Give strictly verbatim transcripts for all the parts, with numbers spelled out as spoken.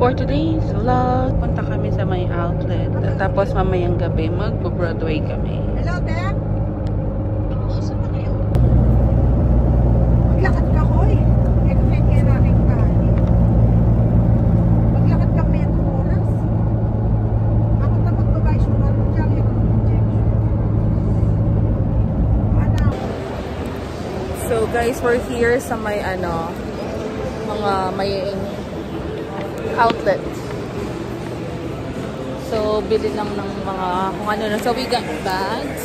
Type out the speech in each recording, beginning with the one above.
For today's vlog, punta kami sa may outlet. Tapos mamayang gabi, mag-Broadway kami. Hello, Dad! Saan na kayo? Maglakad ka, Hoy! Explain kayo na aking bali. Maglakad kami at oras. Ako na magbabay suman mo dyan. Yung injection. Ano? So guys, we're here sa may ano, mga may outlet. So, bili lang ng mga kung ano na. So, we got bags.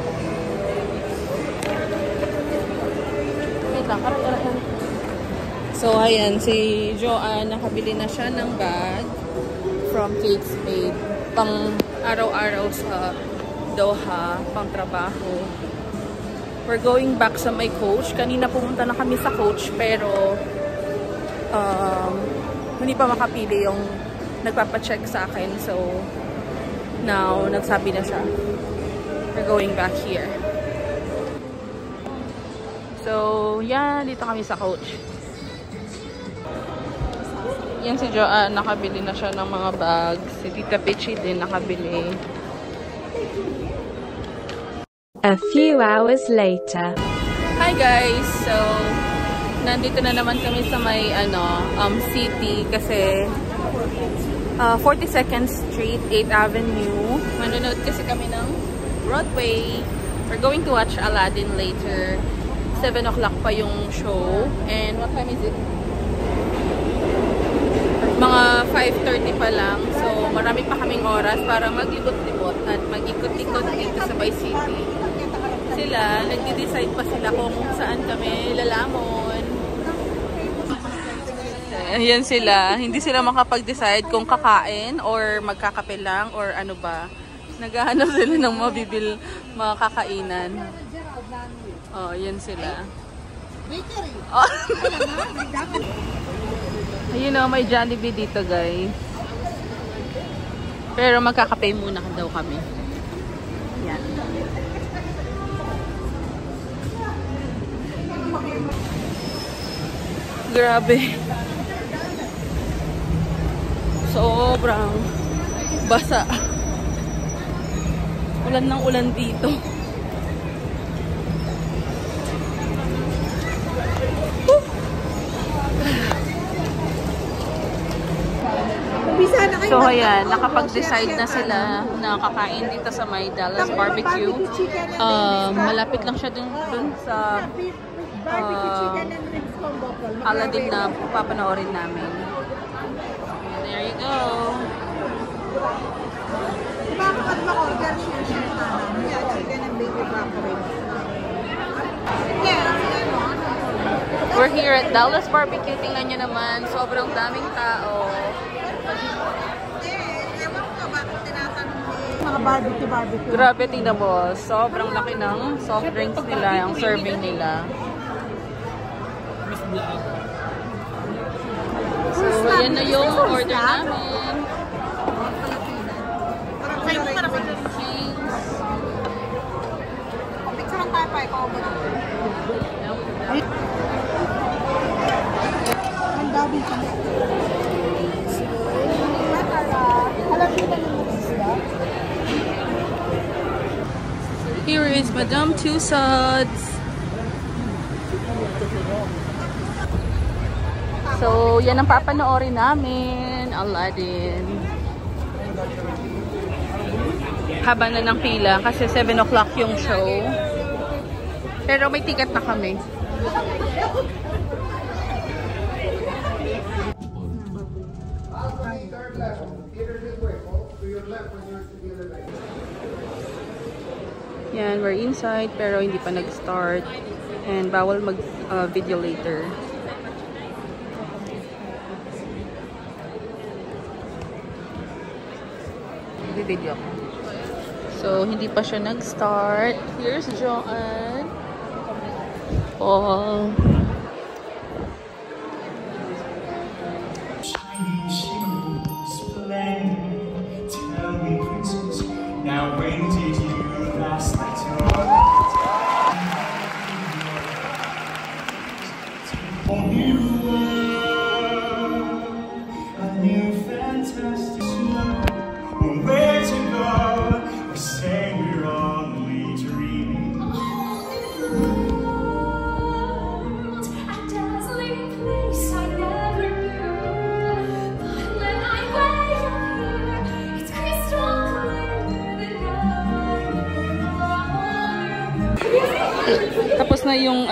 Wait lang, karat, karat, karat. So, ayan, si Joanne, nakabili na siya ng bag from Kate Spade. Pang araw-araw sa Doha, pang trabaho. We're going back sa my coach. Kanina pumunta na kami sa coach, pero um, hindi pa makapili yung nagpapacheck sa akin. So, now, nagsabi na siya. We're going back here. So, yan. Dito kami sa coach. Yan si Joanne. Nakabili na siya ng mga bags. Si Tita Pichi din nakabili. A few hours later. Hi guys! So, nandito na naman kami sa may ano, um, city kasi uh, forty-second Street, eighth Avenue. Manonood kasi kami ng Broadway. We're going to watch Aladdin later. seven o'clock pa yung show. And what time is it? Mga five thirty pa lang. So, marami pa kaming oras para maglibot-libot at mag-ikot-ikot dito sa Bay City. Sila, nagde-decide pa sila kung saan kami lalamon. Ayan sila. Hindi sila makapag-decide kung kakain or magkakape lang or ano ba. Naghahanap sila ng mabibil, mga kakainan. Oh, ayan sila. Oh. Ayun o, may Jollibee dito guys. Pero magkakape muna daw kami. Yan. Grabe. Sobrang basa. Ulan ng ulan dito. So ayan, nakapag-decide na sila na kakain dito sa may Dallas Barbecue. Um, malapit lang siya dun, dun sa uh, Aladdin na papanoorin namin. There you go. We're here at Dallas Barbecue. Tingnan nyo naman, sobrang daming tao. Mga barbecue, barbecue. Grabe, tingnan mo. Sobrang laki ng soft drinks nila, yung serving nila. So, yan na yung order namin. Picture tayo pa, ikaw mo na. Ang dami ka na. Here is Madame Tussauds. So, yan ang papanoorin namin. Aladdin. Haba na ng pila kasi seven o'clock yung show. Pero may ticket na kami. Yan, we're inside pero hindi pa nag-start. And bawal mag-video uh, later. Video ko. So, hindi pa siya nag-start. Here's Joanne. Paul. Now when did you last night? A new world, a new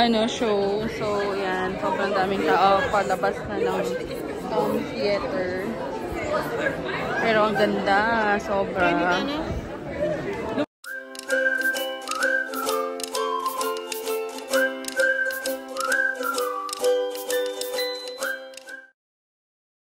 ano, show. So, yan. Sobrang daming tao. Palabas na ng um, theater. Pero ang ganda. Sobra.